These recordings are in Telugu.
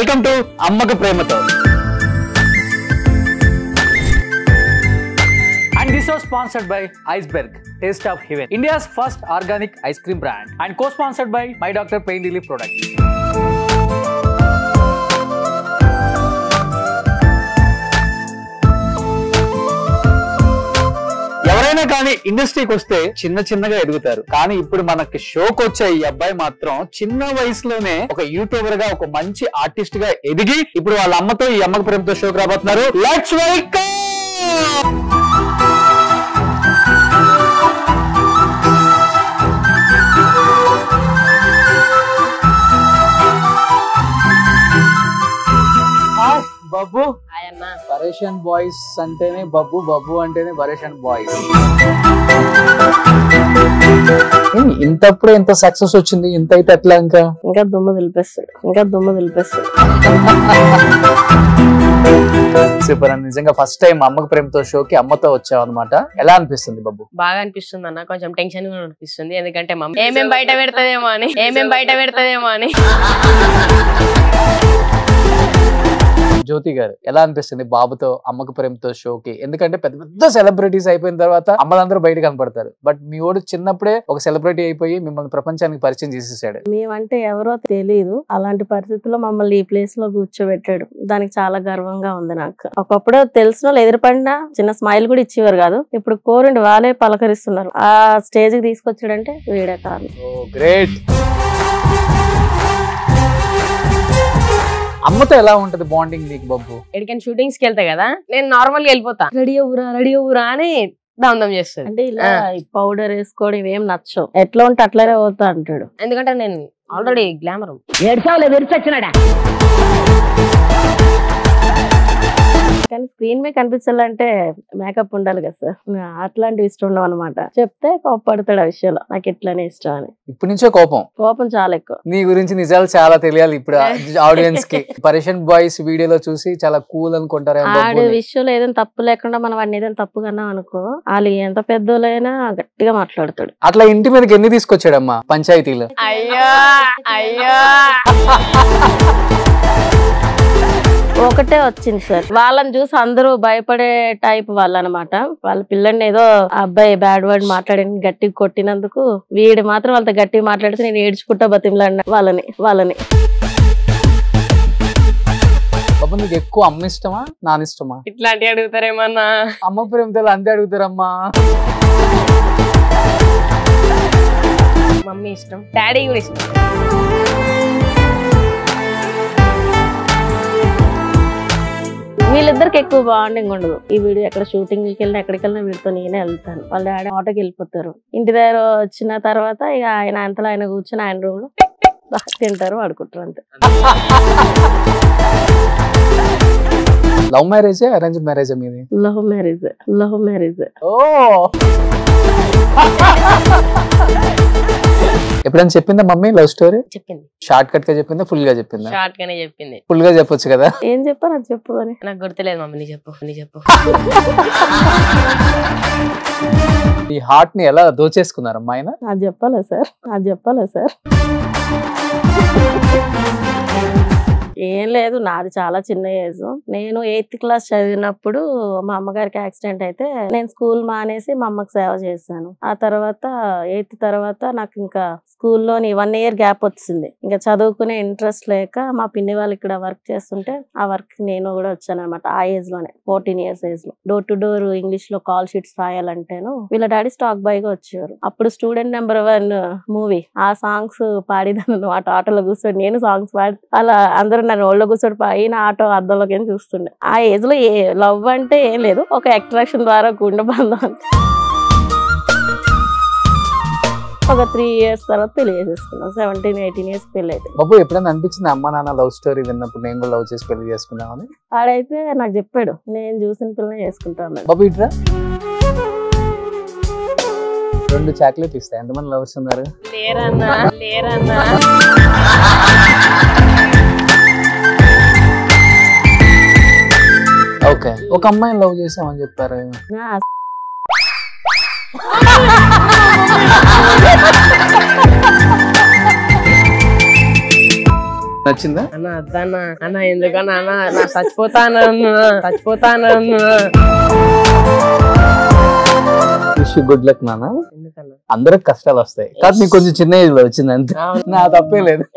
వెల్కమ్ టు అమ్మకు ప్రేమతో. And this was sponsored by Iceberg, Taste of Heaven, India's first organic ice cream brand, and co-sponsored by My Doctor Pain Relief Products. ఎవరైనా కానీ ఇండస్ట్రీకి వస్తే చిన్న చిన్నగా ఎదుగుతారు, కానీ ఇప్పుడు మనకి షోకి వచ్చే ఈ అబ్బాయి మాత్రం చిన్న వయసులోనే ఒక యూట్యూబర్ గా, ఒక మంచి ఆర్టిస్ట్ గా ఎదిగి ఇప్పుడు వాళ్ళ అమ్మతో ఈ అమ్మకు ప్రేమతో షోకి రాబోతున్నారు. Let's welcome. Babbu, Pareshan boys అంటేనే బబ్బు, బబ్బు అంటేనే పరేషన్ బాయ్స్. ఇంతప్పుడు ఎంత సక్సెస్ వచ్చింది, ఇంత అయితే ఎట్లా? ఇంకా దుమ్ము దులిపేస్తాడు. సూపర్ అండి. నిజంగా ఫస్ట్ టైం అమ్మకు ప్రేమతో షోకి అమ్మతో వచ్చావు అనమాట. ఎలా అనిపిస్తుంది బబ్బు? బాగా అనిపిస్తుంది అన్న, కొంచెం టెన్షన్ కూడా అనిపిస్తుంది. ఎందుకంటే మమ్మీ ఏమేం బయట పెడతదేమో అని. జ్యోతి గారు, ఎలా అనిపిస్తుంది బాబుతో అమ్మకు ప్రేమతో షోకి? ఎందుకంటే పెద్ద పెద్ద సెలబ్రిటీస్ అయిపోయిన తర్వాత అమ్మలందరూ బయట కనపడతారు, బట్ మీ ఓడు చిన్నప్పుడే ఒక సెలబ్రిటీ అయిపోయి మిమ్మల్ని ప్రపంచానికి పరిచయం చేసేసాడు. మేమంటే ఎవరో తెలియదు, అలాంటి పరిస్థితుల్లో మమ్మల్ని ఈ ప్లేస్ లో కూర్చోబెట్టాడు. దానికి చాలా గర్వంగా ఉంది నాకు. ఒకప్పుడు తెలిసిన వాళ్ళు ఎదురుపడినా చిన్న స్మైల్ కూడా ఇచ్చేవారు కాదు, ఇప్పుడు కోరుండి వాళ్ళే పలకరిస్తున్నారు. ఆ స్టేజ్ కి తీసుకొచ్చాడంటే వీడే కారణం. గ్రేట్. అమ్మతో ఎలా ఉంటది బాండింగ్ నీకు బబ్బు? ఎక్కడికైనా షూటింగ్స్ కి వెళ్తా కదా, నేను నార్మల్ గా వెళ్ళిపోతా. రెడీ అవ్వురా అని దాందం చేస్తాడు. అంటే ఇలా పౌడర్ వేసుకోవడం ఇవేం నచ్చవు, ఎట్లా ఉంటే అట్లనే పోతా అంటాడు. ఎందుకంటే నేను ఆల్రెడీ గ్లామర్. కానీ స్క్రీన్ మీద కనిపించాలంటే మేకప్ ఉండాలి కదా సార్, అట్లాంటివి ఇష్టం ఉండవు అనమాట. చెప్తే కోపడతాడు ఆ విషయంలో, నాకు ఇట్లానే ఇష్టం అని. ఇప్పటి నుంచే కోపం చాలా ఎక్కువ. నీ గురించి నిజాలు చాలా తెలియాలి ఇప్పుడు ఆడియన్స్ కి. పరేషన్ బాయ్స్ వీడియోలో చూసి చాలా కూల్ అనుకుంటారు. ఆడి విషయంలో ఏదైనా తప్పు లేకుండా మనం వాడిని ఏదైనా తప్పు కన్నా అనుకో, వాళ్ళు ఎంత పెద్దోళ్ళైనా గట్టిగా మాట్లాడతాడు. అట్లా ఇంటి మీదకి ఎన్ని తీసుకొచ్చాడమ్మా పంచాయతీలో? అయ్యో ఒకటే వచ్చింది సార్. వాళ్ళని చూసి అందరూ భయపడే టైప్ వాళ్ళు అనమాట. వాళ్ళ పిల్లని ఏదో అబ్బాయి బ్యాడ్ వర్డ్ మాట్లాడి గట్టిగా కొట్టినందుకు వీడు మాత్రం వాళ్ళతో గట్టిగా మాట్లాడితే నేను ఏడ్చుకుంటా బతిమలాడిన వాళ్ళని. నీకు ఎక్కువ అమ్మ ఇష్టమా నాన్న ఇష్టమా? ఇట్లాంటివి అడుగుతారేమన్నా? అమ్మ ప్రేమతో అంతే అడుగుతారమ్మా. మమ్మీ ఇష్టం, డాడీ కూడా ఇష్టం. వీళ్ళిద్దరికి ఎక్కువ బాండింగ్ ఉండదు. ఈ వీడియో ఎక్కడ షూటింగ్ వెళ్ళినా ఎక్కడికి వెళ్ళినా వీడితో నేనే వెళ్తాను. వాళ్ళ డాడీ ఆటోకి వెళ్ళిపోతారు. ఇంటి దగ్గర వచ్చిన తర్వాత ఇక ఆయన అంతలో ఆయన కూర్చొని ఆయన రూమ్ లో తింటారు, వాడుకుంటారు అంతే. Love marriage arrange marriage? మీది లవ్ మ్యారేజ్. ఎప్పుడైనా చెప్పిందా మమ్మీ లవ్ స్టోరీ? చెప్పింది. షార్ట్ కట్ గా చెప్పిందా, ఫుల్ గా చెప్పిందా? షార్ట్ గానే చెప్పింది. ఫుల్ గా చెప్పొచ్చు కదా. ఏం చెప్పారు అది చెప్పు అని. నాకు గుర్తులేదు మమ్మీ, నీ చెప్పు. ఈ హార్ట్ ని ఎలా దోచేసుకున్నారమ్మా ఆయన? అది చెప్పాలా సార్? ఏం లేదు, నాది చాలా చిన్న ఏజ్. నేను 8th క్లాస్ చదివినప్పుడు మా అమ్మగారికి యాక్సిడెంట్ అయితే నేను స్కూల్ మానేసి మా అమ్మకి సేవ చేశాను. ఆ తర్వాత 8th తర్వాత నాకు ఇంకా స్కూల్లోని 1 year గ్యాప్ వచ్చింది. ఇంకా చదువుకునే ఇంట్రెస్ట్ లేక మా పిన్ని వాళ్ళు ఇక్కడ వర్క్ చేస్తుంటే ఆ వర్క్ నేను కూడా వచ్చాను అనమాట. ఆ ఏజ్ లోనే 14 years ఏజ్ లో డోర్ టు డోర్ ఇంగ్లీష్ లో కాల్ షీట్స్ రాయాలంటేను వీళ్ళ డాడీ స్టాక్ బాయ్ గా వచ్చేవారు. అప్పుడు స్టూడెంట్ నెంబర్ 1 మూవీ ఆ సాంగ్స్ పాడిదాను అనమాట. ఆటోలో కూర్చొని నేను సాంగ్స్ పాడి అలా అందరూ నన్ను ఒళ్ళో కూర్చొని పైన ఆటో అద్దంలోకి చూస్తుండే. ఆ ఏజ్ లో లవ్ అంటే ఏం లేదు, ఒక అట్రాక్షన్ ద్వారా గుండె బంధం. ఒక 3 years తర్వాత పెళ్లి చేసేసుకున్నాం. 17-18 years పెళ్లి అయితే. బాబు ఎప్పుడైనా అనిపించింది అమ్మ నాన్న లవ్ స్టోరీ విన్నప్పుడు నేను కూడా లవ్ చేసి పెళ్లి చేసుకున్నామని? ఆడైతే నాకు చెప్పాడు, నేను చూసిన పిల్లని చేసుకుంటాను. బాబు ఇట్రా, 2 చాక్లెట్ ఇస్తా. ఎంతమంది లవర్స్ ఉన్నారు? లేరన్నా. ఓకే, ఒక అమ్మాయిని లవ్ చేసామని చెప్పారు. నచ్చిందా? అన్న అద్దన్న అన్న ఎందుకన్నా అన్న నా చచ్చిపోతాను గుడ్ లక్ నాన్న. ఎందుకన్నా అందరికి కష్టాలు వస్తాయి కానీ నీకు కొంచెం చిన్న ఏజ్ లో వచ్చింది అంతే. నా తప్పే లేదు.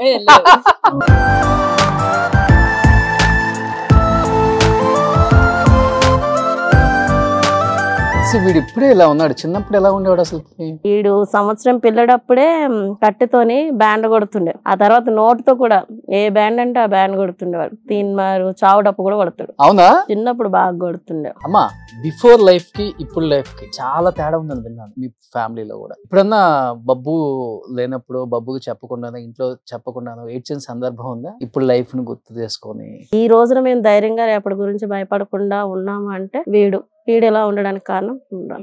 వీడు ఇప్పుడే ఇలా ఉన్నాడు, చిన్నప్పుడు ఎలా ఉండేవాడు అసలు? వీడు సంవత్సరం పిల్లడప్పుడే కట్టెతోని బ్యాండ్ కొడుతుండే. ఆ తర్వాత నోటుతో కూడా ఏ బ్యాండ్ అంటే ఆ బ్యాండ్ కొడుతుండేవాడు. తీన్మారు చావుడప్పు కూడా కొడతాడు. అవునా? చిన్నప్పుడు బాగా కొడుతుండే. అమ్మా బిఫోర్ లైఫ్ కి ఇప్పుడు లైఫ్ కి చాలా తేడా ఉందని విన్నాను మీ ఫ్యామిలీలో కూడా. ఇప్పుడన్నా బబ్బు లేనప్పుడు బబ్బుకి చెప్పకుండానో ఇంట్లో చెప్పకుండానో ఏడ్చిన సందర్భం ఉందా? ఇప్పుడు లైఫ్ ని గుర్తు చేసుకొని ఈ రోజున మేము ధైర్యంగా రేపటి గురించి భయపడకుండా ఉన్నాము అంటే వీడు ఎలా ఉండడానికి కారణం ఉండాలి.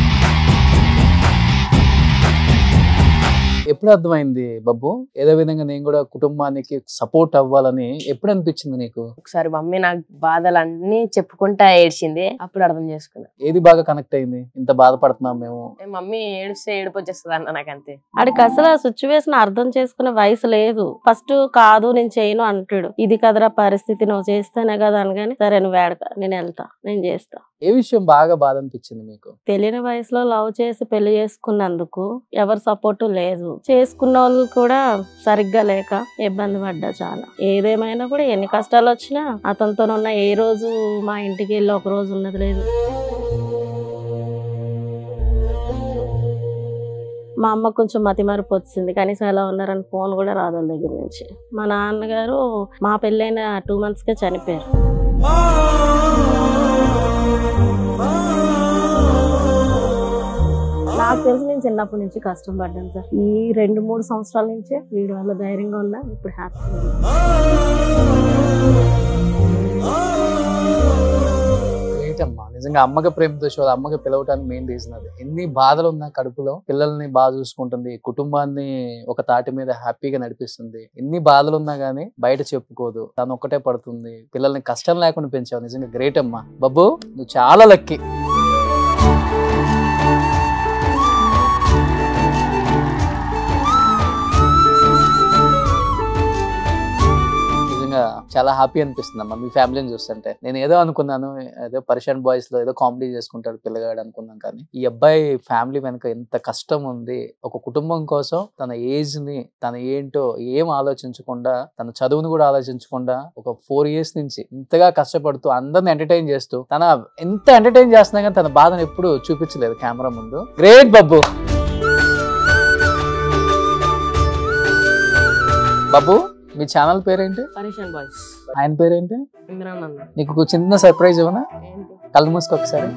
ఎప్పుడు అర్థమైంది బబ్బు ఏదో విధంగా నేను కూడా కుటుంబానికి సపోర్ట్ అవ్వాలని ఎప్పుడు అనిపించింది నీకు? ఒకసారి మమ్మీ నాకు బాధలన్నీ చెప్పుకుంటా ఏడ్చింది, అప్పుడు అర్థం చేసుకున్నా. ఏది బాగా కనెక్ట్ అయింది? ఇంత బాధపడుతున్నాం మేము. మమ్మీ ఏడిస్తే ఏడుపు వచ్చేస్తుంది అన్న నాకంతే. ఆడికి అసలు ఆ సిచ్యువేషన్ అర్థం చేసుకునే వయసు లేదు. ఫస్ట్ కాదు నేను చేయను అంటాడు. ఇది కదరా పరిస్థితి, నువ్వు చేస్తేనే కదా అనగానే సరే నువ్వు వేడక నేను వెళ్తా నేను చేస్తా. ఏ విషయం బాగా బాధ అనిపించింది మీకు? తెలియని వయసులో లవ్ చేసి పెళ్లి చేసుకున్నందుకు ఎవరి సపోర్టు లేదు. చేసుకున్న వాళ్ళు కూడా సరిగ్గా లేక ఇబ్బంది పడ్డా చాలా. ఏదేమైనా కూడా ఎన్ని కష్టాలు వచ్చినా అతనితో ఉన్న ఏ రోజు మా ఇంటికి వెళ్ళి ఒక రోజు ఉన్నది లేదు. మా అమ్మ కొంచెం మతిమరుపు వచ్చింది, కనీసం ఎలా ఉన్నారని ఫోన్ కూడా రాదు వాళ్ళ దగ్గర నుంచి. మా నాన్నగారు మా పెళ్ళైన 2 months కే చనిపోయారు. నాకు తెలిసి నేను చిన్నప్పటి నుంచి కష్టం పడ్డాను సార్. ఈ 2-3 సంవత్సరాల నుంచే వీడి వల్ల ధైర్యంగా ఉన్నా, ఇప్పుడు హ్యాపీగా ఉన్నా. అమ్మా నిజంగా అమ్మకి ప్రేమతో షో అమ్మకి పిలవటానికి మెయిన్ రీజన్ అది. ఎన్ని బాధలు ఉన్నా కడుపులో పిల్లల్ని బాగా చూసుకుంటుంది, కుటుంబాన్ని ఒక తాటి మీద హ్యాపీగా నడిపిస్తుంది. ఎన్ని బాధలు ఉన్నా గానీ బయట చెప్పుకోదు, తను ఒక్కటే పడుతుంది. పిల్లల్ని కష్టం లేకుండా పెంచావు, నిజంగా గ్రేట్ అమ్మా. బబ్బు నువ్వు చాలా లక్కీ. చాలా హ్యాపీ అనిపిస్తుంది అమ్మా మీ ఫ్యామిలీని చూస్తుంటే. నేను ఏదో అనుకున్నాను, ఏదో పర్షియన్ బాయ్స్ లో ఏదో కామెడీ చేసుకుంటాడు పిల్లగాడు అనుకున్నాం, కానీ ఈ అబ్బాయి ఫ్యామిలీ వెనక ఎంత కష్టం ఉంది. ఒక కుటుంబం కోసం తన ఏజ్ ని తన ఏంటో ఏం ఆలోచించకుండా, తన చదువును కూడా ఆలోచించకుండా ఒక 4 years నుంచి ఇంతగా కష్టపడుతూ అందరిని ఎంటర్టైన్ చేస్తూ, తన ఎంత ఎంటర్టైన్ చేస్తున్నా కానీ తన బాధను ఎప్పుడు చూపించలేదు కెమెరా ముందు. గ్రేట్ బబ్బు. బబ్బు మీ ఛానల్ పేరేంటి? పరేషాన్ బాయ్స్. ఆయన పేరేంటి? ఇమ్రాన్ అన్న. నీకు చిన్న సర్ప్రైజ్ ఇవ్వనా? కళ్ళు మూసుకో ఒకసారి.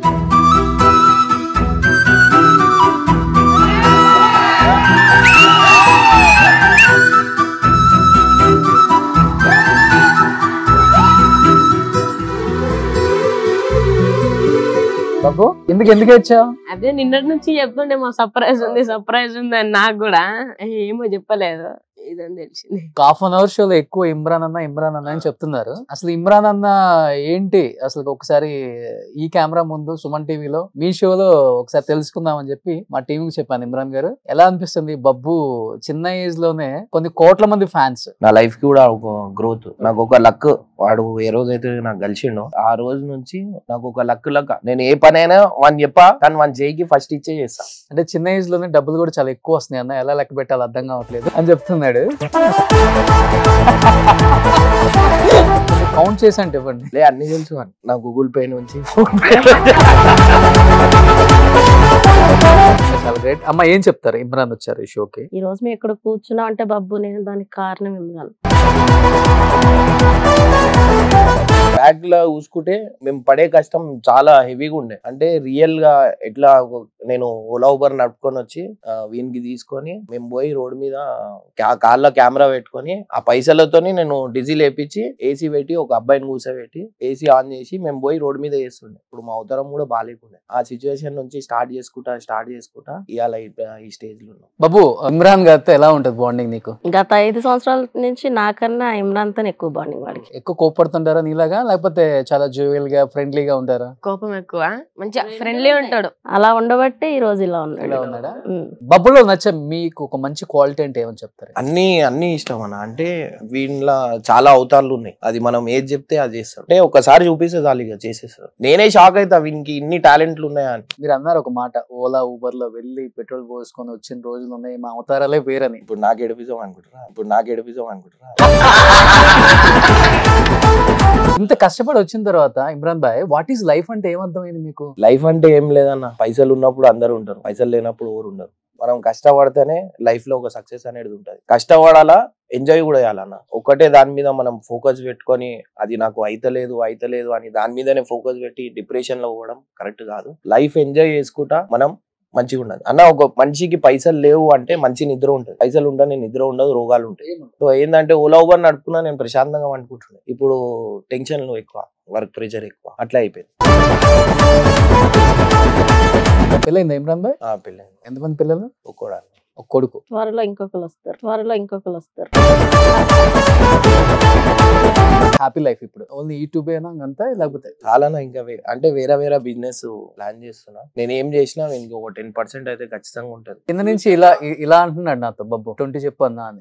బాబు ఎందుకు వచ్చావు? అదే నిన్నటి నుంచి చెప్తుండే మా సర్ప్రైజ్ ఉంది అని. నాకు కూడా ఏమో చెప్పలేదు, ఇదని తెలిసింది. 1/2 hour షోలో ఎక్కువ ఇమ్రాన్ అన్న అని చెప్తున్నారు. అసలు ఇమ్రాన్ అన్న ఏంటి అసలు? ఒకసారి ఈ కెమెరా ముందు సుమన్ టీవీలో మీ షోలో ఒకసారి తెలుసుకుందామని చెప్పి మా టీవీకి చెప్పాను. ఇమ్రాన్ గారు ఎలా అనిపిస్తుంది? బబ్బు చిన్న ఏజ్ లోనే కొన్ని కోట్ల మంది ఫ్యాన్స్. నా లైఫ్ కి కూడా ఒక గ్రోత్, నాకు ఒక లక్. వాడు ఏ రోజైతే నాకు కలిసిండో ఆ రోజు నుంచి నాకు ఒక లక్ నేను ఏ పనైనా వాని చెప్పా, కానీ వాని చేయికి ఫస్ట్ ఇచ్చే చేస్తా. అంటే చిన్న ఏజ్ లోనే డబ్బులు కూడా చాలా ఎక్కువ వస్తున్నాయి అన్న, ఎలా లెక్క పెట్టాలి అర్థం కావట్లేదు అని చెప్తున్నాడు. కౌంట్ చేసి అంటే ఇవ్వండి. లే అన్ని తెలుసు నా గూగుల్ పే నుంచి. చాలా గ్రేట్ అమ్మ. ఏం చెప్తారు? ఇమ్రాన్ వచ్చారు ఈ షోకి. ఈ రోజు మేము ఇక్కడ కూర్చున్నాం అంటే బబ్బు నేను, దానికి కారణం ఇమ్రాన్. బ్యాక్ లో చూసుకుంటే మేము పడే కష్టం చాలా హెవీగా ఉండే. అంటే రియల్ గా ఎట్లా నేను ఓలా ఊబర్ నడుపుకొని వచ్చి వీనికి తీసుకొని మేము పోయి రోడ్ మీద కార్లో కెమెరా పెట్టుకొని ఆ పైసలతోని నేను డీజిల్ వేపించి ఏసీ పెట్టి ఒక అబ్బాయిని కూర్చోబెట్టి ఏసీ ఆన్ చేసి మేము పోయి రోడ్ మీద వేస్తుండే. ఇప్పుడు మా అవతారం కూడా బాగాలేకుండే. ఆ సిచ్యువేషన్ నుంచి స్టార్ట్ చేసుకుంటా ఇవాళ ఈ స్టేజ్ లో ఉన్నాం. బాబు ఇమ్రాన్ గారితో ఎలా ఉంటది బాండింగ్ నీకు? గత 5 సంవత్సరాల నుంచి నాకన్నా ఇమ్రాన్ తో ఎక్కువ బాండింగ్. వాడికి ఎక్కువ కోపడుతుంటే ఉంటారా నీలాగా, లేకపోతే చాలా జోవియల్ గా ఫ్రెండ్లీగా ఉంటారా? కోపం ఎక్కువ, మంచిగా ఫ్రెండ్లీ ఉంటాడు. అలా ఉండబట్టి ఈ రోజు ఇలా ఇలా ఉన్నాడు. ఉన్నాడా? బబ్బులో నచ్చే మీకు ఒక మంచి క్వాలిటీ అంటే ఏమని చెప్తారు? అన్ని ఇష్టం అన్న. అంటే వీళ్ళ చాలా అవతారాలు ఉన్నాయి, అది మనం ఏది చెప్తే అది చేస్తాడు. అంటే ఒకసారి చూపిస్తే చాలు ఇక చేసేస్తాడు. నేనే షాక్ అవుతా వీనికి ఇన్ని టాలెంట్లు ఉన్నాయా అని. మీరు అన్నారు ఒక మాట, ఓలా ఊబర్ లో వెళ్ళి పెట్రోల్ పోసుకొని వచ్చిన రోజులు ఉన్నాయి, మా అవతారాలే వేరని. ఇప్పుడు నాకు ఎడిపిజం అనుకుంటారా? ఇంత కష్టపడి వచ్చిన తర్వాత ఇమ్రాన్ భాయ్, వాట్ ఈస్ లైఫ్ అంటే ఏమర్థమైంది మీకు? లైఫ్ అంటే ఏం లేదన్న, పైసలు ఉన్నప్పుడు అందరూ ఉంటారు, పైసలు లేనప్పుడు ఎవరు ఉండరు. మనం కష్టపడితేనే లైఫ్ లో ఒక సక్సెస్ అనేది ఉంటుంది. కష్టపడాలా, ఎంజాయ్ కూడా చేయాలన్న. ఒకటే దాని మీద మనం ఫోకస్ పెట్టుకొని అది నాకు అయితలేదు అని దాని మీదనే ఫోకస్ పెట్టి డిప్రెషన్ లో పోవడం కరెక్ట్ కాదు. లైఫ్ ఎంజాయ్ చేసుకుంటా మనం మంచిగా ఉండదు అన్న. ఒక మనిషికి పైసలు లేవు అంటే మంచి నిద్ర ఉంటుంది, పైసలు ఉంటే నిద్ర ఉండదు, రోగాలు ఉంటాయి. సో ఏంటంటే ఓలా ఊబర్ నడుపుకున్నా నేను ప్రశాంతంగా అనుకుంటున్నాను. ఇప్పుడు టెన్షన్లు ఎక్కువ, వర్క్ ప్రెషర్ ఎక్కువ, అట్లా అయిపోయింది. పెళ్ళైందా ఇమ్రాన్ భాయ్? పెళ్ళైంది. ఎంతమంది పిల్లలు? ఒక్కోడా, ఒక కొడుకు. త్వరలో ఇంకొకరు వస్తారు. హ్యాపీ లైఫ్ ఇప్పుడు ఓన్లీ యూట్యూబ్ ఏనా అంతా, లేకపోతే చాలా ఇంకా అంటే వేరే బిజినెస్ ప్లాన్ చేస్తున్నా. నేను ఏం చేసినా ఇంకో 10% అయితే ఖచ్చితంగా ఉంటది. కింద నుంచి ఇలా అంటున్నాడు నాతో, బబ్బు 20 చెప్పు అన్నా అని.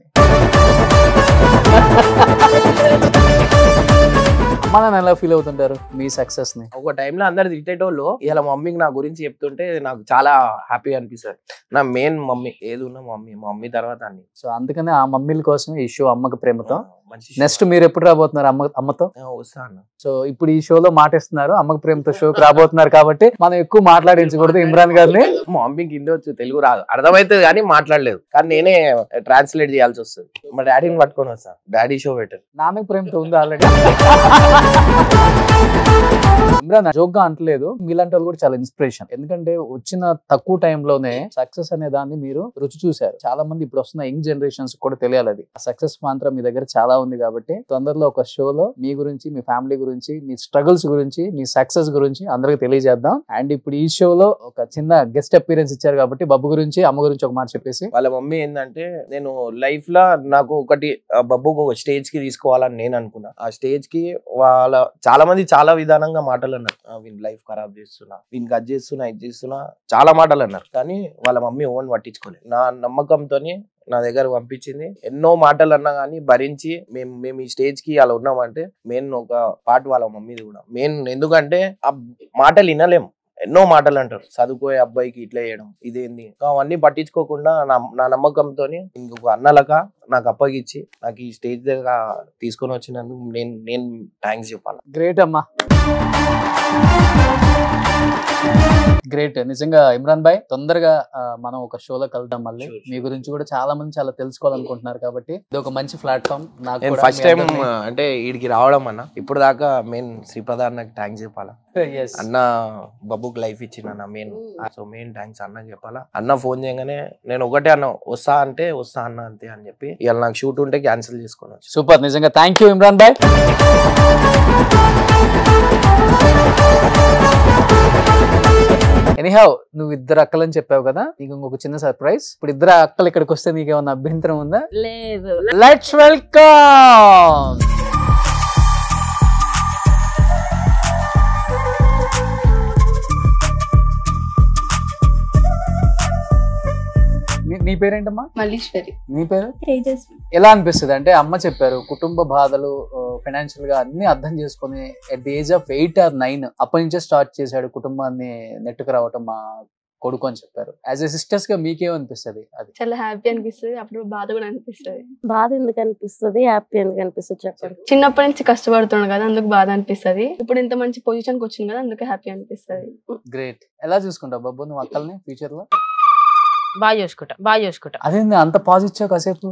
అమ్మా నాన్న ఎలా ఫీల్ అవుతుంటారు మీ సక్సెస్ ని? ఒక టైంలో అందరు తిట్టేటోళ్ళు ఇలా మమ్మీకి నా గురించి చెప్తుంటే నాకు చాలా హ్యాపీ అనిపిస్తుంది. నా మెయిన్ మమ్మీ, ఏది ఉన్నా మమ్మీ తర్వాత అన్ని. సో అందుకనే ఆ మమ్మీల కోసం ఈ షో అమ్మకి ప్రేమతో. మంచి నెక్స్ట్ మీరు ఎప్పుడు రాబోతున్నారు అమ్మతో? వస్తా అన్న. సో ఇప్పుడు ఈ షోలో మాటిస్తున్నారు, అమ్మకి ప్రేమతో షోకి రాబోతున్నారు కాబట్టి మనం ఎక్కువ మాట్లాడించకూడదు ఇమ్రాన్ గారిని. మా మమ్మీకి హిందీ వచ్చు, తెలుగు రాదు, అర్థమైతుంది కానీ మాట్లాడలేదు. కానీ నేనే ట్రాన్స్లేట్ చేయాల్సి వస్తుంది. మా డాడీని పట్టుకొని వస్తా, డాడీ షో పెట్టారు. నాన్నకి ప్రేమతో ఉంది ఆల్రెడీ. ఇమ్రాన్ జోక్ గా అంటలేదు, మీలాంటి వాళ్ళు కూడా చాలా ఇన్స్పిరేషన్. ఎందుకంటే వచ్చిన తక్కువ టైంలోనే సక్సెస్ అనే దాన్ని మీరు రుచి చూశారు. చాలా మంది ఇప్పుడు వస్తున్న యంగ్ జనరేషన్స్ కూడా తెలియాలి అది. ఆ సక్సెస్ మాత్రం మీ దగ్గర చాలా ఉంది కాబట్టి తొందరలో ఒక షోలో మీ గురించి, మీ ఫ్యామిలీ గురించి, మీ స్ట్రగుల్స్ గురించి, మీ సక్సెస్ గురించి అందరికి తెలియజేద్దాం. అండ్ ఇప్పుడు ఈ షోలో ఒక చిన్న గెస్ట్ అపీరెన్స్ ఇచ్చారు కాబట్టి బబ్బు గురించి, అమ్మ గురించి ఒక మాట చెప్పేసి. వాళ్ళ మమ్మీ ఏంటంటే, నేను లైఫ్ లో నాకు ఒకటి బబ్బుకు ఒక స్టేజ్ కి తీసుకోవాలని నేను అనుకున్నా. ఆ స్టేజ్ కి వాళ్ళ చాలా మంది చాలా విధానంగా మాటలు అన్నారు. వీని లైఫ్ ఖరాబ్ చేస్తున్నా, వీనికి అది చేస్తున్నా, ఇది చేస్తున్నా, చాలా మాటలు అన్నారు. కానీ వాళ్ళ మమ్మీ ఓన్ పట్టించుకోలేదు. నా నమ్మకంతో నా దగ్గర పంపించింది. ఎన్నో మాటలు అన్నా కానీ భరించి మేము ఈ స్టేజ్ కి అలా ఉన్నామంటే మెయిన్ ఒక పార్ట్ వాళ్ళ మమ్మీది కూడా మెయిన్. ఎందుకంటే ఆ మాటలు వినలేము, ఎన్నో మాటలు అంటారు. చదువుకోయే అబ్బాయికి ఇట్లా చేయడం, ఇదేంది, అవన్నీ పట్టించుకోకుండా నా నమ్మకంతో ఇంకొక అన్నలక నాకు అప్పగిచ్చి నాకు ఈ స్టేజ్ దగ్గర తీసుకొని వచ్చినందుకు నేను థ్యాంక్స్ చెప్పాలి. గ్రేట్ అమ్మా, గ్రేట్. నిజంగా ఇమ్రాన్ భాయ్, తొందరగా మనం ఒక షోలో కలుద్దాం మళ్ళీ. మీ గురించి కూడా చాలా మంది చాలా తెలుసుకోవాలనుకుంటున్నారు కాబట్టి ఇది ఒక మంచి ప్లాట్ఫామ్. నాకు ఫస్ట్ టైం అంటే వీడికి రావడం అన్న, ఇప్పుడు దాకా మెయిన్ శ్రీప్రధాన్ నాకు థ్యాంక్స్ చెప్పాలా. అన్న బబ్బుకి లైఫ్ ఇచ్చిన మెయిన్, సో మెయిన్ థ్యాంక్స్ అన్న చెప్పాలా. అన్న ఫోన్ చేయగానే నేను ఒకటే అన్న, వస్తా అంటే వస్తా అన్న అంతే అని చెప్పి, ఇవాళ నాకు షూట్ ఉంటే క్యాన్సిల్ చేసుకోవచ్చు. సూపర్, నిజంగా థ్యాంక్ యూ ఇమ్రాన్ భాయ్. ఎనీహౌ, నువ్వు ఇద్దరు అక్కలని చెప్పావు కదా, నీకు ఇంకొక చిన్న సర్ప్రైజ్. ఇప్పుడు ఇద్దరు అక్కలు ఇక్కడికి వస్తే నీకేమన్నా అభ్యంతరం ఉందా? లేదు. Let's welcome. నీ పేరేంటమ్మా? మల్లీశ్వరి. నీ పేరు? తేజస్వి. ఎలా అనిపిస్తుంది అంటే, అమ్మ చెప్పారు కుటుంబ బాధలు, ఫైనాన్షియల్ గా అన్ని అర్థం చేసుకుని at the age of 8 or 9 అప్పటి నుంచే స్టార్ట్ చేశాడు కుటుంబాన్ని నెట్టుకు రావటం మా కొడుకు అని చెప్పారు. యాజ్ ఎ సిస్టర్స్ గా మీకేమనిపిస్తుంది? అది చాలా హ్యాపీ అనిపిస్తుంది, అప్పుడు బాధ కూడా అనిపిస్తుంది. బాధ ఎందుకు అనిపిస్తుంది, హ్యాపీ ఎందుకు అనిపిస్తుంది చెప్పండి. చిన్నప్పటి నుంచి కష్టపడుతున్నాడు కదా, అందుకు బాధ అనిపిస్తుంది. ఇప్పుడు ఇంత మంచి పొజిషన్ కి వచ్చింది కదా, అందుకే హ్యాపీ అనిపిస్తుంది. గ్రేట్. ఎలా చూసుకుంటావు బబ్బు నువ్వు అక్కల్ని ఫ్యూచర్ లో? బాగా చూసుకుంటా. అదేంది అంత పాజిటివ్ కాసేపు?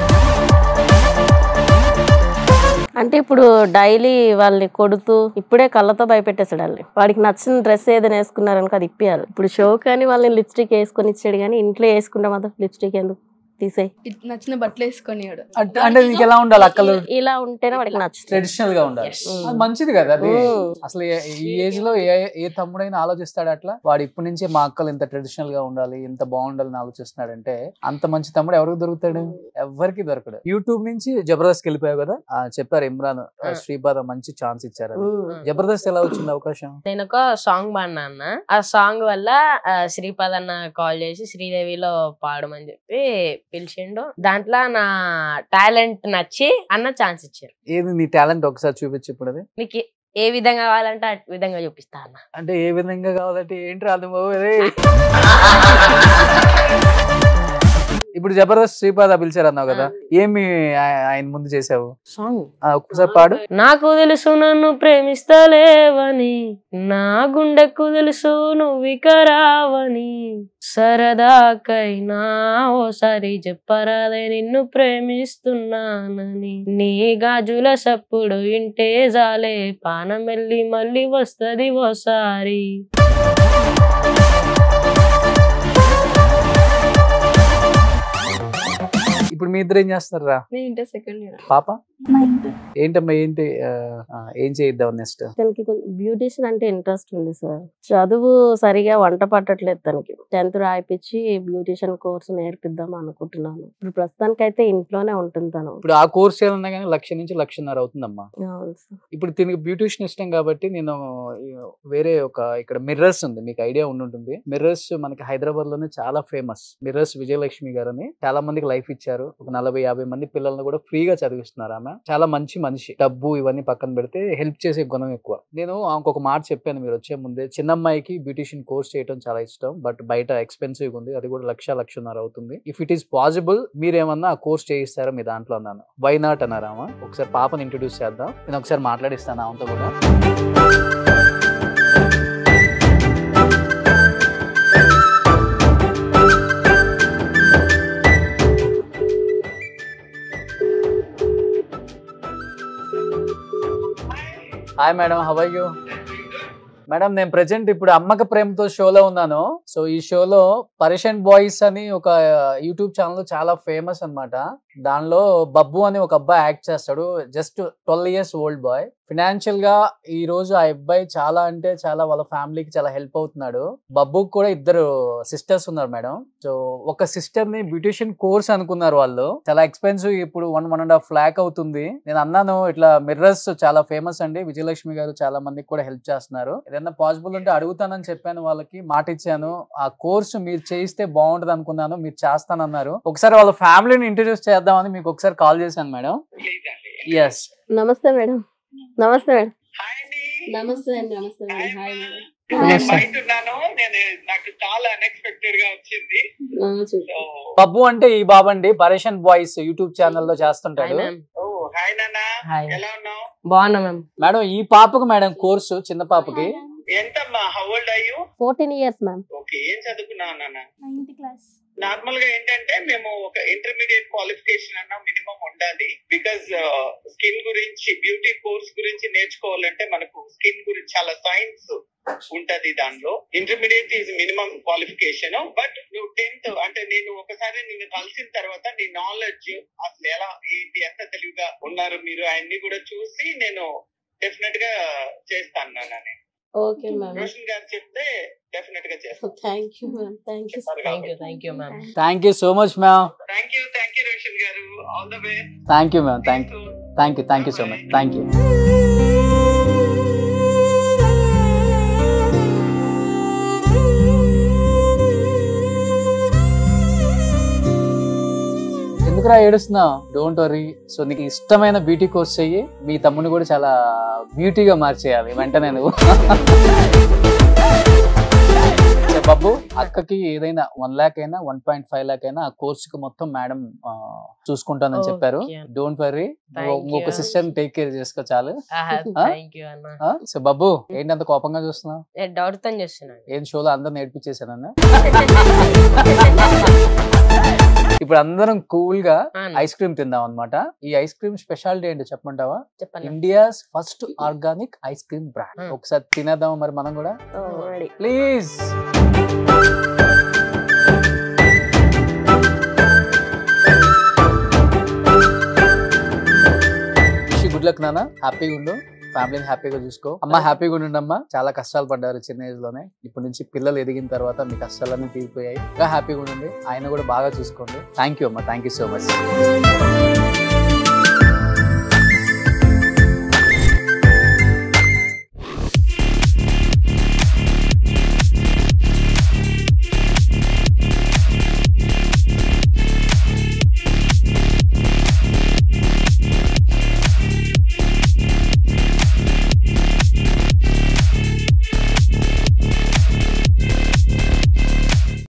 అంటే ఇప్పుడు డైలీ వాళ్ళని కొడుతూ ఇప్పుడే కళ్ళతో భయపెట్టేసాడు వాళ్ళని. వాడికి నచ్చిన డ్రెస్ ఏదైనా వేసుకున్నారనుకో అది ఇప్పియాలి. ఇప్పుడు షో కానీ వాళ్ళని లిప్స్టిక్ వేసుకొని ఇచ్చాడు, కానీ ఇంట్లో వేసుకుంటే మాత్రం లిప్స్టిక్ ఎందుకు? తీసేయి. నచ్చిన బట్టలు వేసుకొనియాడు. అంటే నీకు ఎలా ఉండాలి అక్కలు? ఇలా ఉంటేనే వాడికి నచ్చుతుంది. ట్రెడిషనల్ గా ఉండాలి. అది మంచిది కదా. అది అసలు ఈ ఏజ్ లో ఏ తమ్ముడైనా ఆలోచిస్తాడు అట్లా. వాడు ఇప్పటి నుంచే మా అక్కలు ఇంత ట్రెడిషనల్ గా ఉండాలి, ఇంత బాగుండాలని ఆలోచిస్తున్నాడంటే అంత మంచి తమ్ముడు ఎవరికి దొరుకుతాడు? ఎవరికి దొరకడు. యూట్యూబ్ నుంచి జబర్దస్త్ వెళ్ళిపోయావు కదా, చెప్పారు ఇమ్రాన్ శ్రీపాద మంచి ఛాన్స్ ఇచ్చారు. జబర్దస్త్ ఎలా వచ్చింది అవకాశం? నేను ఒక సాంగ్ పాడినా అన్న. ఆ సాంగ్ వల్ల శ్రీపాద్ అన్న కాల్ చేసి శ్రీదేవిలో పాడమని చెప్పి పిలిచిండు. దాంట్లో నా టాలెంట్ నచ్చి అన్న ఛాన్స్ ఇచ్చారు. ఏది నీ టాలెంట్ ఒకసారి చూపించి ఇప్పుడు. అది మీకు ఏ విధంగా కావాలంటే ఆ విధంగా చూపిస్తా అన్న. అంటే ఏ విధంగా కావాలంటే ఏంటి రాదు. ఇప్పుడు జబర్దస్త్ శ్రీపాద పిలిచారు అన్నావు కదా, ఏమి ఆయన ముందు చేసావు సాంగ్? ఒక్కసారి పాడు. నాకు తెలుసు నన్ను ప్రేమిస్తలేవని, నా గుండెకు తెలుసు నువ్విక రావని, సరదాకైనా ఓసారి చెప్పరాదే నిన్ను ప్రేమిస్తున్నానని, నీ గాజుల సప్పుడు ఇంటే జాలే పానం వెళ్ళి మళ్ళీ వస్తది ఓసారి. ఇప్పుడు మీ ఇద్దరు ఏం చేస్తారా? నేను ఇంటర్ సెకండ్ ఇయర్. పాప ఏంటమ్మా? ఏంటి ఏం చేయిద్దాం నెక్స్ట్? తనకి కొంచెం బ్యూటిషియన్ అంటే ఇంట్రెస్ట్ ఉంది సార్. చదువు సరిగా వంట పట్టట్లేదు తనకి. 10th రాయిపించి బ్యూటిషియన్ కోర్స్ నేర్పిద్దాం అనుకుంటున్నాను. ఇప్పుడు ప్రస్తుతానికి అయితే ఇంట్లోనే ఉంటుంది తను. ఇప్పుడు ఆ కోర్స్ చేయాలన్నా కానీ 1,00,000 నుంచి 1,50,000 అవుతుందమ్మా. అవును సార్. ఇప్పుడు దీనికి బ్యూటిషియన్ ఇష్టం కాబట్టి నేను వేరే ఇక్కడ మిర్రర్స్ ఉంది, మీకు ఐడియా ఉండుంటుంది. మిర్రర్స్ మనకి హైదరాబాద్ లోనే చాలా ఫేమస్. మిర్రర్స్ విజయలక్ష్మి గారు అని చాలా మందికి లైఫ్ ఇచ్చారు. ఒక 40-50 మంది పిల్లల్ని కూడా ఫ్రీగా చదివిస్తున్నారు. ఆమె చాలా మంచి మనిషి. డబ్బు ఇవన్నీ పక్కన పెడితే హెల్ప్ చేసే గుణం ఎక్కువ. నేను ఇంకొక మాట చెప్పాను మీరు వచ్చే ముందే, చిన్నమ్మాయికి బ్యూటిషియన్ కోర్స్ చేయడం చాలా ఇష్టం, బట్ బయట ఎక్స్పెన్సివ్ ఉంది. అది కూడా 1,00,000-1,50,000 అవుతుంది. ఇఫ్ ఇట్ ఈస్ పాసిబుల్ మీరేమన్నా ఆ కోర్స్ చేయిస్తారా మీ దాంట్లో అన్నాను. వై నాట్ అన్నారు ఆమె. ఒకసారి పాపని ఇంట్రొడ్యూస్ చేద్దాం, నేను ఒకసారి మాట్లాడిస్తాను ఆమెతో కూడా. Hi madam, how are you? Madam నేను ప్రెజెంట్ ఇప్పుడు అమ్మక ప్రేమతో షోలో ఉన్నాను. సో ఈ షోలో పరేషన్ బాయ్స్ అని ఒక యూట్యూబ్ ఛానల్ చాలా ఫేమస్ అన్నమాట. దానిలో బబ్బు అని ఒక అబ్బాయి యాక్ట్ చేస్తాడు. Just 12 years old boy. Financial గా ఈ రోజు ఆ అబ్బాయి చాలా అంటే చాలా వాళ్ళ ఫ్యామిలీకి చాలా హెల్ప్ అవుతున్నాడు. బబ్బుకి కూడా 2 సిస్టర్స్ ఉన్నారు మేడం. సో ఒక సిస్టర్ ని బ్యూటిషియన్ కోర్స్ అనుకున్నారు వాళ్ళు. చాలా ఎక్స్పెన్సివ్, ఇప్పుడు 1.5 lakh అవుతుంది. నేను అన్నాను ఇట్లా మిర్రర్స్ చాలా ఫేమస్ అండి, విజయలక్ష్మి గారు చాలా మందికి కూడా హెల్ప్ చేస్తున్నారు, ఏదైనా పాసిబుల్ ఉంటే అడుగుతానని చెప్పాను వాళ్ళకి, మాట ఇచ్చాను. ఆ కోర్సు మీరు చేయిస్తే బాగుంటది అనుకున్నాను, మీరు చేస్తానన్నారు. ఒకసారి వాళ్ళ ఫ్యామిలీని ఇంట్రడ్యూస్ చేద్దామని మీకు ఒకసారి కాల్ చేశాను మేడం. ఎస్. నమస్తే మేడం. నమస్తే మేడం. నమస్తే అండి. నమస్తే మేడం. Hi madam. నాకు చాలా అన్ఎక్స్పెక్టెడ్ గా వచ్చింది. బబ్బు అంటే ఈ బాబండి పరేషన్ బాయ్స్ యూట్యూబ్ ఛానల్ లో చేస్తుంటాడు. హాయ్ నాన్న, ఎలా ఉన్నావు? బాగున్నా మ్యామ్. మేడం ఈ పాపకు మేడం కోర్సు, చిన్న పాపకి. ఎంతమ్మా? How old are you? 14 years ma'am. Okay, ఏం చదువుకున్నావు నాన్న? 9th class. నార్మల్ గా ఏంటంటే మేము ఒక ఇంటర్మీడియట్ క్వాలిఫికేషన్ అన్న మినిమం ఉండాలి. బికాజ్ స్కిన్ గురించి, బ్యూటీ కోర్స్ గురించి నేర్చుకోవాలంటే మనకు స్కిన్ గురించి చాలా సైన్స్ ఉంటది. దానిలో intermediate is minimum qualification. But నువ్వు 10th అంటే నేను ఒకసారి నిన్ను కలిసిన తర్వాత నీ నాలెడ్జ్ అసలు ఎలా ఏంటి, ఎంత తెలివిగా ఉన్నారు మీరు, అన్ని కూడా చూసి నేను డెఫినెట్ గా చేస్తాను నాన్న. Okay ma'am. రోషన్ గారు చెప్తే డెఫినెట్ గా చేస్తాను. Thank you ma'am. Thank you. Thank you ma'am. Thank you so much ma'am. Thank you Roshan గారు. All the best. Thank you ma'am. Thank you so much. Thank you. ఎందుకురా ఏడుస్తున్నావు? Don't worry. సో నీకు ఇష్టమైన బ్యూటీ కోర్స్ చెయ్యి, మీ తమ్ముని కూడా చాలా బ్యూటీగా మార్చేయాలి వెంటనే నువ్వు. బాబు అక్కకి ఏదైనా 1 lakh అయినా 1.5 lakh అయినా ఆ కోర్సుకి మొత్తం మేడం చూసుకుంటానని చెప్పారు. డోంట్ వరీ, ఇంకొక సిస్టర్ టేక్ కేర్ చేసుకో చాలు. సో బాబు ఏంటి అంత కోపంగా చూస్తున్నావు? డౌట్ తో చూస్తున్నాను. ఏం షోలో అందరు నేర్పించేసానన్నా? ఇప్పుడు అందరం కూల్ గా ఐస్ క్రీమ్ తిందాం అన్నమాట. ఈ ఐస్ క్రీమ్ స్పెషాలిటీ ఏంటో చెప్పమంటావా? India's first organic ice cream brand. ఒకసారి తినేద్దాం మరి మనం కూడా, ప్లీజ్. నాన్న హ్యాపీగా ఉండు, ఫ్యామిలీని హ్యాపీగా చూసుకో. అమ్మ హ్యాపీగా ఉండండమ్మా, చాలా కష్టాలు పడ్డారు చిన్న ఏజ్ లోనే. ఇప్పటి నుంచి పిల్లలు ఎదిగిన తర్వాత మీ కష్టాలన్నీ తీరిపోయాయి. ఇంకా హ్యాపీగా ఉండండి, ఆయన కూడా బాగా చూసుకోండి. థ్యాంక్ యూ అమ్మా, థ్యాంక్ యూ సో మచ్.